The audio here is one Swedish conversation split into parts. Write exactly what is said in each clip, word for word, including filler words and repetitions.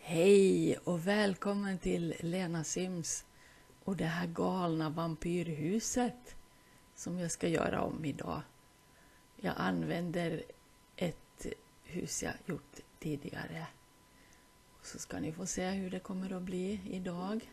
Hej och välkommen till Lena Sims och det här galna vampyrhuset som jag ska göra om idag. Jag använder ett hus jag gjort tidigare. Och så ska ni få se hur det kommer att bli idag.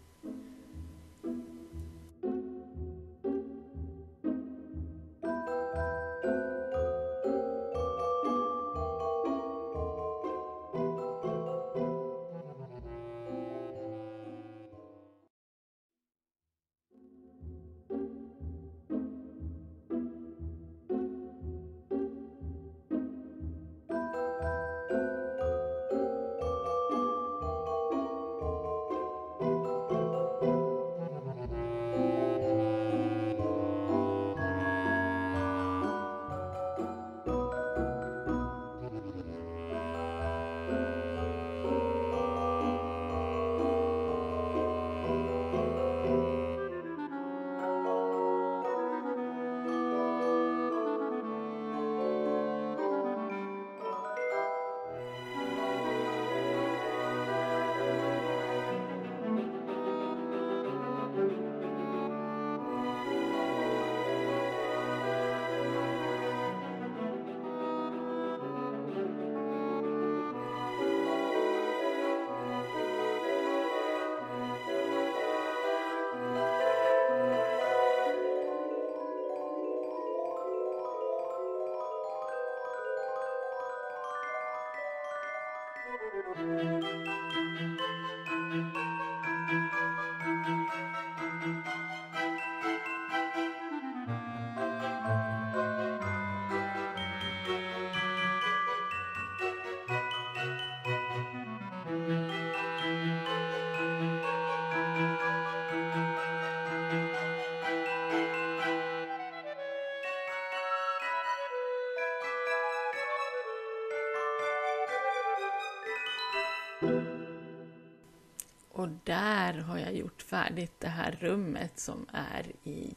Och där har jag gjort färdigt det här rummet som är i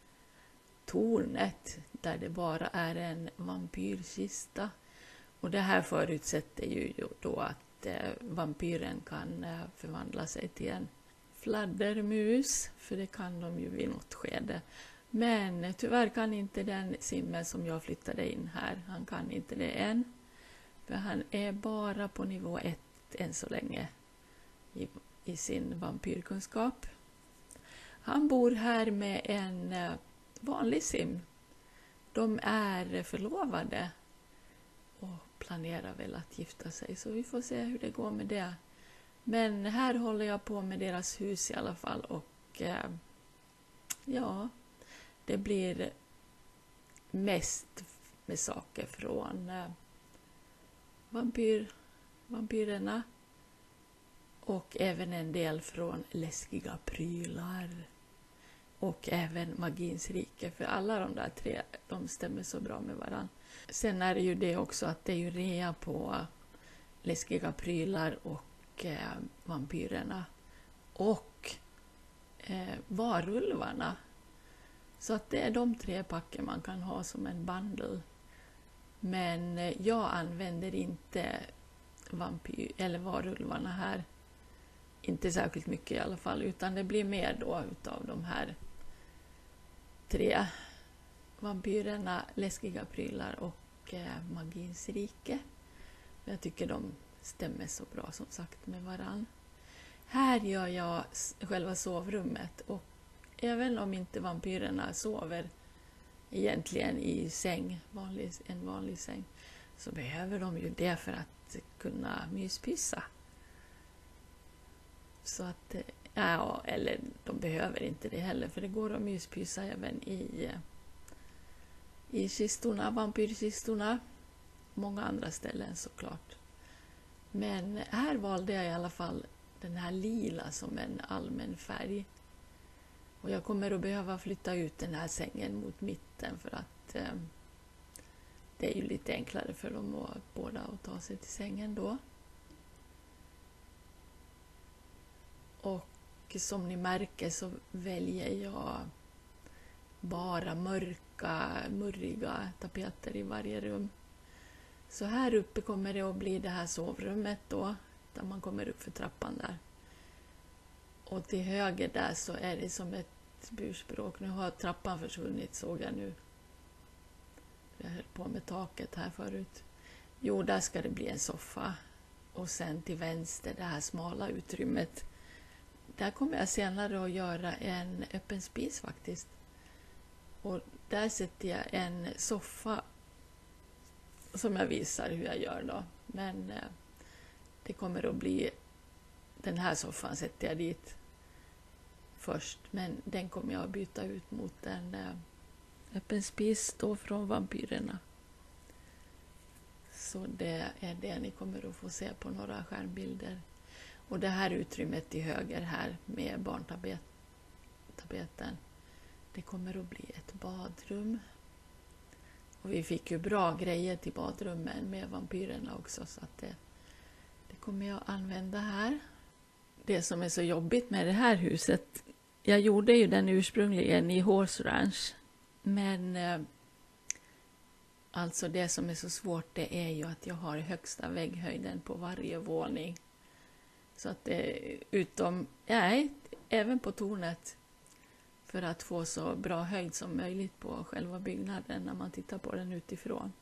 tornet där det bara är en vampyrkista. Och det här förutsätter ju då att vampyren kan förvandla sig till en fladdermus, för det kan de ju vid något skede. Men tyvärr kan inte den Simme som jag flyttade in här, han kan inte det än. För han är bara på nivå ett än så länge i, i sin vampyrkunskap. Han bor här med en vanlig sim. De är förlovade och planerar väl att gifta sig, så vi får se hur det går med det. Men här håller jag på med deras hus i alla fall, och eh, ja, det blir mest med saker från eh, vampyr, vampyrerna och även en del från läskiga prylar och även magins rike, för alla de där tre, de stämmer så bra med varann. Sen är det ju det också att det är ju rea på läskiga prylar och eh, vampyrerna och eh, varulvarna. Så att det är de tre packen man kan ha som en bundle. Men eh, jag använder inte vampyr eller varulvarna här. Inte särskilt mycket i alla fall, utan det blir mer då utav de här tre vampyrerna, läskiga prylar och eh, magins rike. Jag tycker de stämmer så bra som sagt med varann. Här gör jag själva sovrummet, och även om inte vampyrerna sover egentligen i säng, vanlig, en vanlig säng, så behöver de ju det för att kunna myspyssa. Så att, ja, eller de behöver inte det heller, för det går att myspyssa även i, i kistorna, vampyrkistorna. Många andra ställen såklart. Men här valde jag i alla fall den här lila som en allmän färg. Och jag kommer att behöva flytta ut den här sängen mot mitten, för att eh, det är ju lite enklare för dem att båda att ta sig till sängen då. Och som ni märker så väljer jag bara mörka, murriga tapeter i varje rum. Så här uppe kommer det att bli det här sovrummet då. där man kommer upp för trappan där. Och till höger där så är det som ett burspråk. Nu har trappan försvunnit, såg jag nu. Jag höll på med taket här förut. Jo, där ska det bli en soffa. Och sen till vänster, det här smala utrymmet. Där kommer jag senare att göra en öppen spis faktiskt. Och där sätter jag en soffa som jag visar hur jag gör då. Men eh, det kommer att bli, den här soffan sätter jag dit först. Men den kommer jag att byta ut mot en eh, öppen spis då från Vampyrerna. Så det är det ni kommer att få se på några skärmbilder. Och det här utrymmet till höger här med barntapeten, det kommer att bli ett badrum. Och vi fick ju bra grejer till badrummen med Vampyrerna också, så att det, det kommer jag använda här. Det som är så jobbigt med det här huset, jag gjorde ju den ursprungligen i Horse Ranch, men eh, alltså det som är så svårt, det är ju att jag har högsta vägghöjden på varje våning. Så att det, utom, nej, även på tornet, för att få så bra höjd som möjligt på själva byggnaden när man tittar på den utifrån.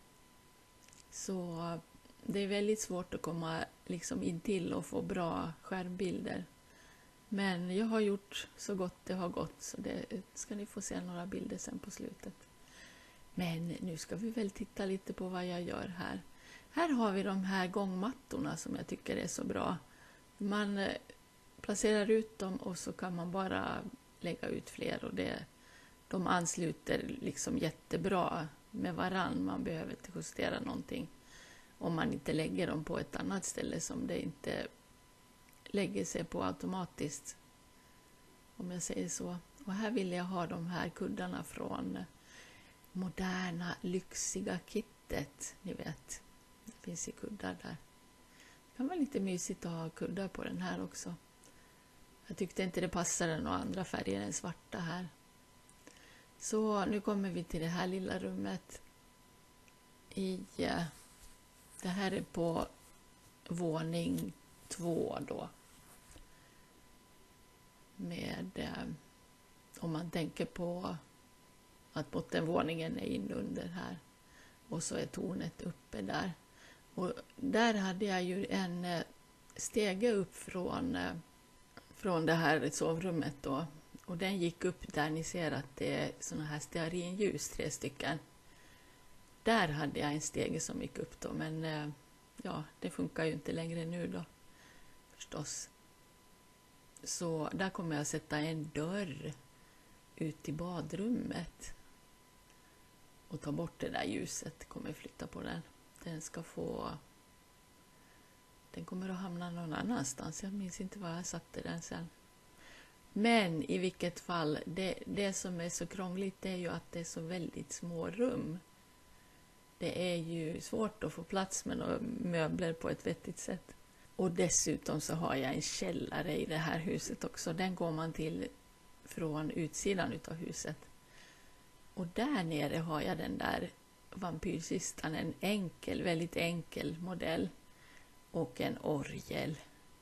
Så det är väldigt svårt att komma liksom in till och få bra skärmbilder. Men jag har gjort så gott det har gått, så det ska ni få se några bilder sen på slutet. Men nu ska vi väl titta lite på vad jag gör här. Här har vi de här gångmattorna som jag tycker är så bra. Man placerar ut dem och så kan man bara lägga ut fler, och det, de ansluter liksom jättebra med varann. Man behöver inte justera någonting om man inte lägger dem på ett annat ställe som det inte lägger sig på automatiskt, om jag säger så. Och här vill jag ha de här kuddarna från Moderna lyxiga kittet, ni vet. Det finns ju kuddar där. Det kan vara lite mysigt att ha kuddar på den här också. Jag tyckte inte det passade några andra färger än svarta här. Så nu kommer vi till det här lilla rummet. I, det här är på våning två då. Med, om man tänker på att bottenvåningen är inunder här. Och så är tornet uppe där. Och där hade jag ju en stege upp från, från det här sovrummet då. Och den gick upp där ni ser att det är såna här stearinljus, tre stycken. Där hade jag en stege som gick upp då, men ja, det funkar ju inte längre nu då, förstås. Så där kommer jag sätta en dörr ut i badrummet. Och ta bort det där ljuset, kommer flytta på den. Den ska få... Den kommer att hamna någon annanstans. Jag minns inte var jag satte den sen. Men i vilket fall, det, det som är så krångligt, det är ju att det är så väldigt små rum. Det är ju svårt att få plats med några möbler på ett vettigt sätt. Och dessutom så har jag en källare i det här huset också. Den går man till från utsidan utav huset. Och där nere har jag den där vampyrkistan, en enkel, väldigt enkel modell. Och en orgel.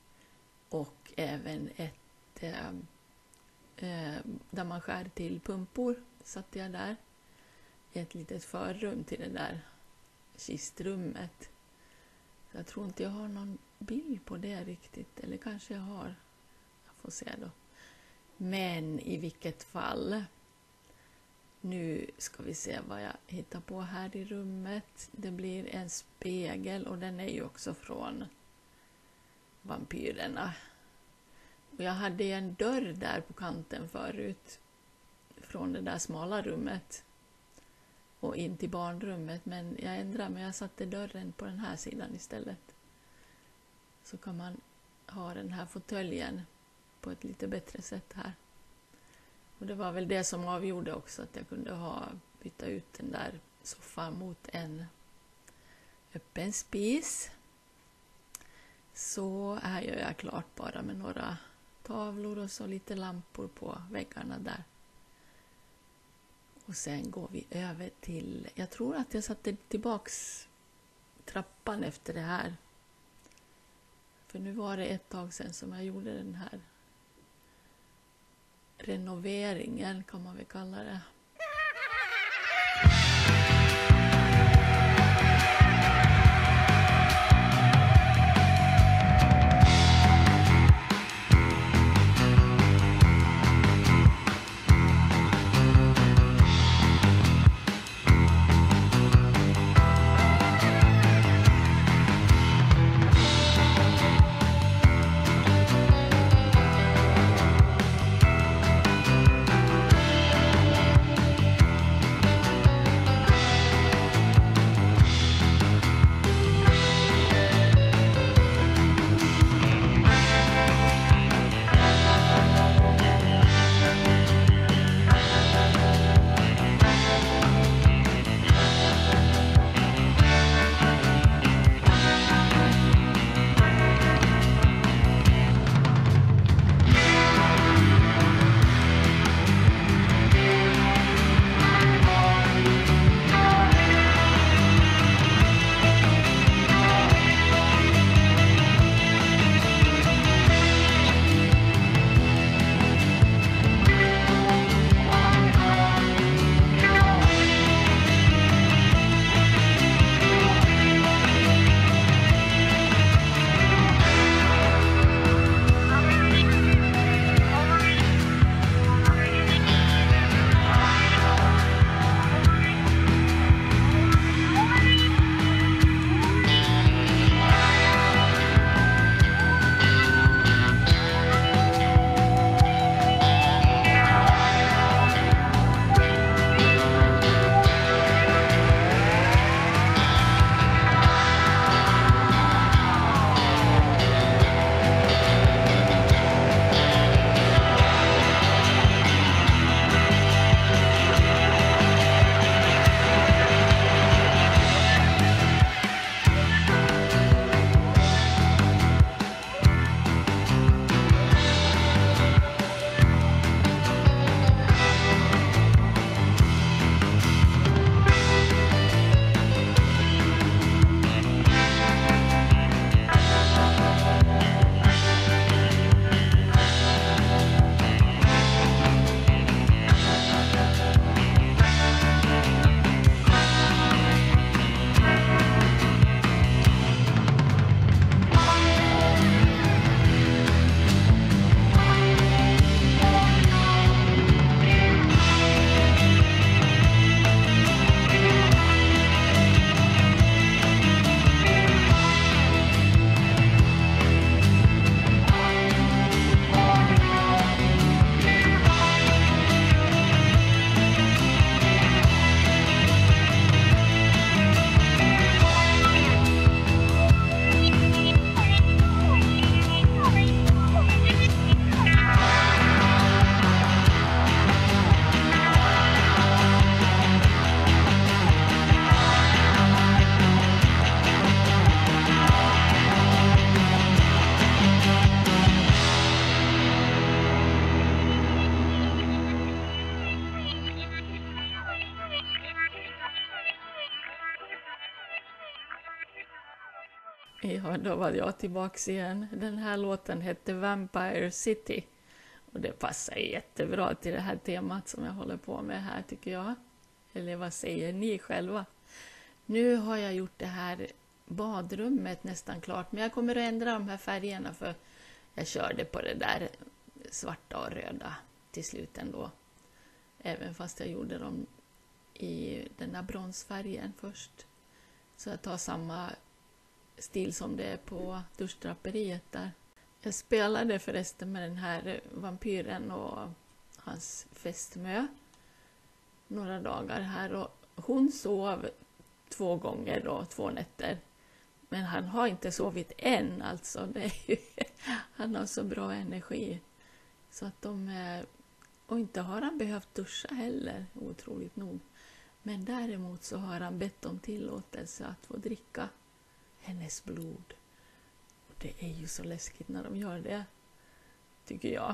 Och även ett eh, eh, där man skär till pumpor, satte jag där. Ett litet förrum till det där kistrummet. Så jag tror inte jag har någon bild på det riktigt. Eller kanske jag har. Jag får se då. Men i vilket fall. Nu ska vi se vad jag hittar på här i rummet. Det blir en spegel och den är ju också från Vampyrerna. Och jag hade en dörr där på kanten förut. Från det där smala rummet. Och in till barnrummet. Men jag ändrade mig. Jag satte dörren på den här sidan istället. Så kan man ha den här fåtöljen på ett lite bättre sätt här. Och det var väl det som avgjorde också att jag kunde ha byta ut den där soffan mot en öppen spis. Så här gör jag klart bara med några tavlor och så lite lampor på väggarna där. Och sen går vi över till, jag tror att jag satte tillbaks trappan efter det här. För nu var det ett tag sedan som jag gjorde den här renoveringen, kan man väl kalla det. Ja, då var jag tillbaka igen. Den här låten hette Vampire City. Och det passar jättebra till det här temat som jag håller på med här, tycker jag. Eller vad säger ni själva? Nu har jag gjort det här badrummet nästan klart. Men jag kommer att ändra de här färgerna, för jag körde på det där svarta och röda till slut ändå. Även fast jag gjorde dem i den där bronsfärgen först. Så jag tar samma stil som det är på duschdraperiet där. Jag spelade förresten med den här vampyren och hans fästmö några dagar här, och hon sov två gånger då, två nätter. Men han har inte sovit än, alltså. Det är ju, han har så bra energi. Så att de, och inte har han behövt duscha heller, otroligt nog. Men däremot så har han bett om tillåtelse att få dricka hennes blod. Och det är ju så läskigt när de gör det, tycker jag.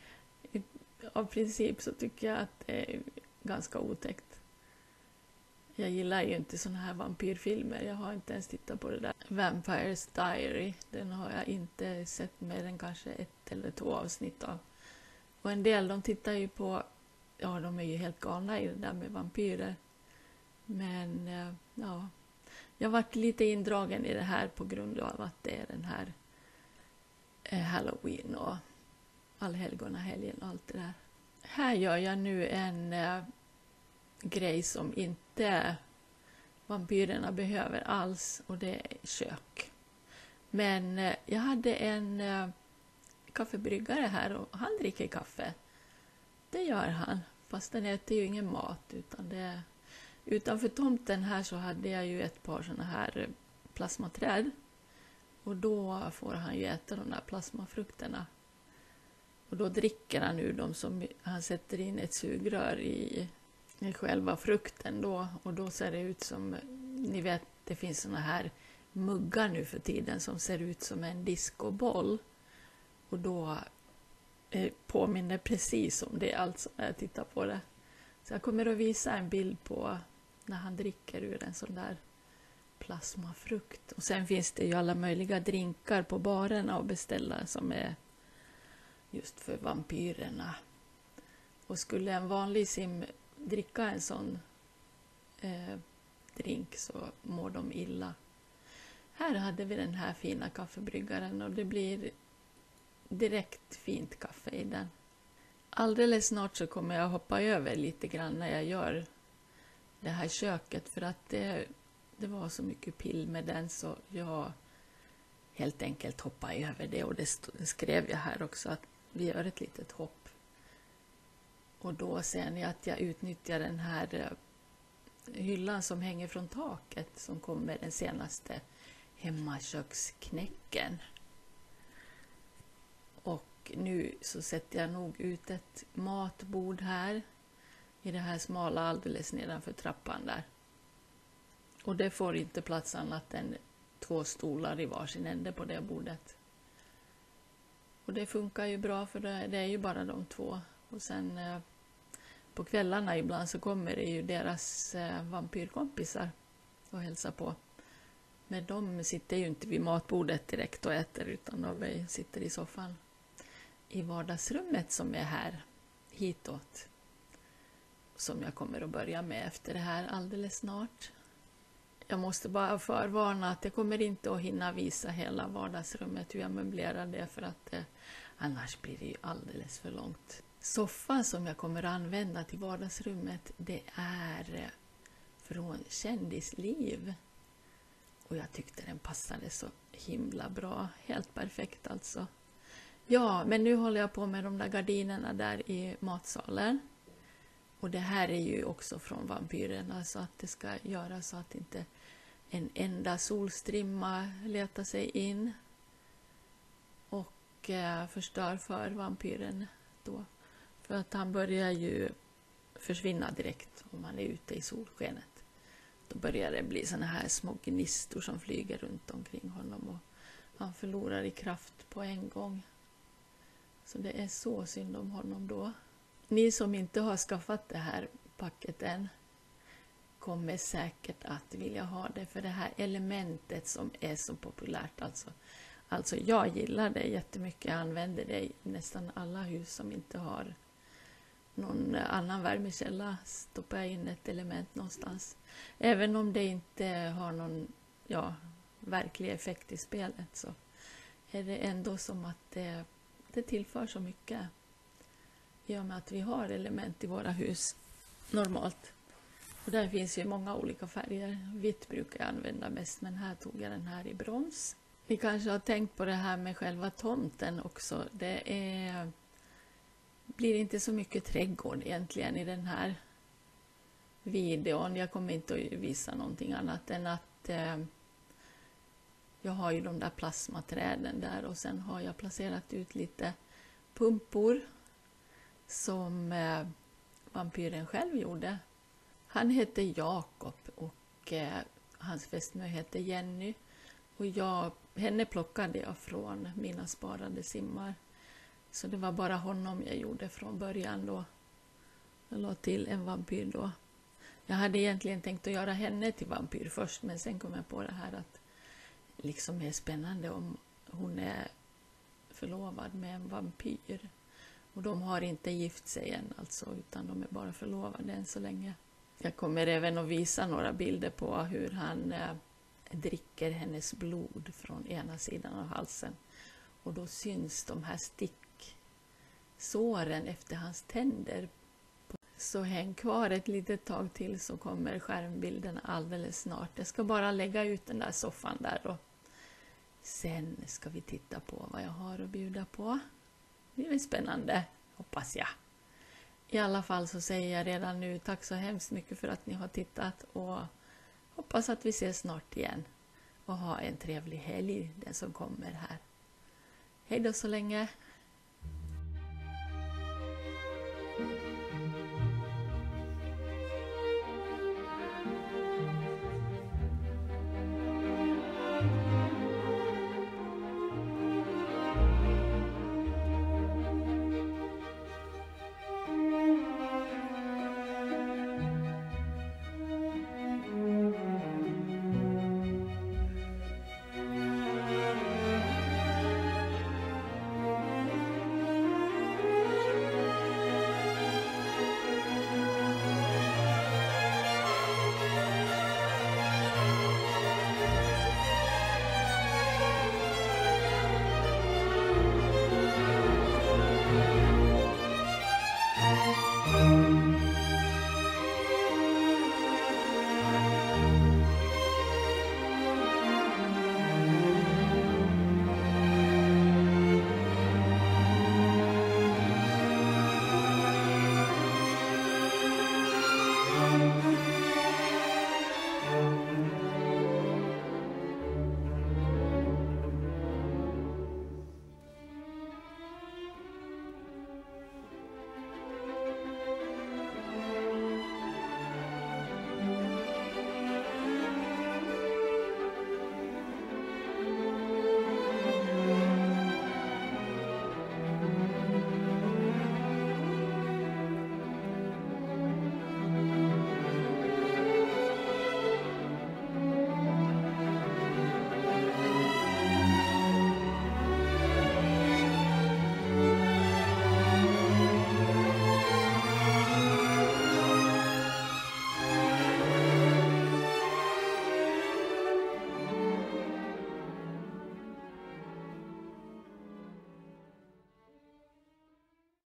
Av princip så tycker jag att det är ganska otäckt. Jag gillar ju inte såna här vampyrfilmer. Jag har inte ens tittat på det där. Vampires Diary. Den har jag inte sett mer än kanske ett eller två avsnitt av. Och en del de tittar ju på... Ja, de är ju helt galna i det där med vampyrer. Men ja... Jag har varit lite indragen i det här på grund av att det är den här Halloween och allhelgonahelgen och allt det där. Här gör jag nu en äh, grej som inte vampyrerna behöver alls, och det är kök. Men äh, jag hade en äh, kaffebryggare här och han dricker kaffe. Det gör han, fast den äter ju ingen mat. Utan det, utanför tomten här så hade jag ju ett par såna här plasmaträd. Och då får han ju äta de där plasmafrukterna. Och då dricker han ur dem, som han sätter in ett sugrör i, i själva frukten då. Och då ser det ut som, ni vet, det finns såna här muggar nu för tiden som ser ut som en discoboll. Och då eh, påminner precis om det alltså när jag tittar på det. Så jag kommer att visa en bild på när han dricker ur en sån där plasmafrukt. Och sen finns det ju alla möjliga drinkar på barerna och beställa som är just för vampyrerna. Och skulle en vanlig sim dricka en sån eh, drink så mår de illa. Här hade vi den här fina kaffebryggaren och det blir direkt fint kaffe i den. Alldeles snart så kommer jag hoppa över lite grann när jag gör det här köket, för att det, det var så mycket pill med den så jag helt enkelt hoppade över det, och det skrev jag här också att vi gör ett litet hopp. Och då ser ni att jag utnyttjar den här hyllan som hänger från taket som kommer den senaste hemmaköksknäcken. Och nu så sätter jag nog ut ett matbord här i det här smala alldeles nedanför trappan där. Och det får inte plats annat än två stolar i varsin ände på det bordet. Och det funkar ju bra, för det är ju bara de två. Och sen eh, på kvällarna ibland så kommer det ju deras eh, vampyrkompisar och hälsar på. Men de sitter ju inte vid matbordet direkt och äter, utan de sitter i soffan i vardagsrummet som är här hitåt. Som jag kommer att börja med efter det här alldeles snart. Jag måste bara förvarna att jag kommer inte att hinna visa hela vardagsrummet hur jag möblerar det, för att eh, annars blir det ju alldeles för långt. Soffan som jag kommer att använda till vardagsrummet, det är eh, från Kändisliv. Och jag tyckte den passade så himla bra. Helt perfekt alltså. Ja, men nu håller jag på med de där gardinerna där i matsalen. Och det här är ju också från vampyrerna, så att det ska göra så att inte en enda solstrimma letar sig in och eh, förstör för vampyren då. För att han börjar ju försvinna direkt om man är ute i solskenet. Då börjar det bli såna här små gnistor som flyger runt omkring honom och han förlorar i kraft på en gång. Så det är så synd om honom då. Ni som inte har skaffat det här packet än kommer säkert att vilja ha det, för det här elementet som är så populärt. Alltså, alltså jag gillar det jättemycket. Jag använder det i nästan alla hus som inte har någon annan värmekälla. Stoppar jag in ett element någonstans. Även om det inte har någon ja, verklig effekt i spelet, så är det ändå som att det, det tillför så mycket. I och med att vi har element i våra hus normalt. Och där finns ju många olika färger. Vitt brukar jag använda mest, men här tog jag den här i brons. Ni kanske har tänkt på det här med själva tomten också. Det är, blir inte så mycket trädgård egentligen i den här videon. Jag kommer inte att visa någonting annat än att eh, jag har ju de där plasmaträden där, och sen har jag placerat ut lite pumpor som eh, vampyren själv gjorde. Han heter Jakob och eh, hans fästmö heter Jenny. Och jag, henne plockade jag från mina sparade simmar. Så det var bara honom jag gjorde från början då. Jag la till en vampyr då. Jag hade egentligen tänkt att göra henne till vampyr först, men sen kom jag på det här att liksom är spännande om hon är förlovad med en vampyr. Och de har inte gift sig än alltså, utan de är bara förlovade än så länge. Jag kommer även att visa några bilder på hur han eh, dricker hennes blod från ena sidan av halsen. Och då syns de här sticksåren efter hans tänder. Så häng kvar ett litet tag till så kommer skärmbilden alldeles snart. Jag ska bara lägga ut den där soffan där och sen ska vi titta på vad jag har att bjuda på. Det är spännande, hoppas jag. I alla fall så säger jag redan nu tack så hemskt mycket för att ni har tittat och hoppas att vi ses snart igen. Och ha en trevlig helg den som kommer här. Hej då så länge!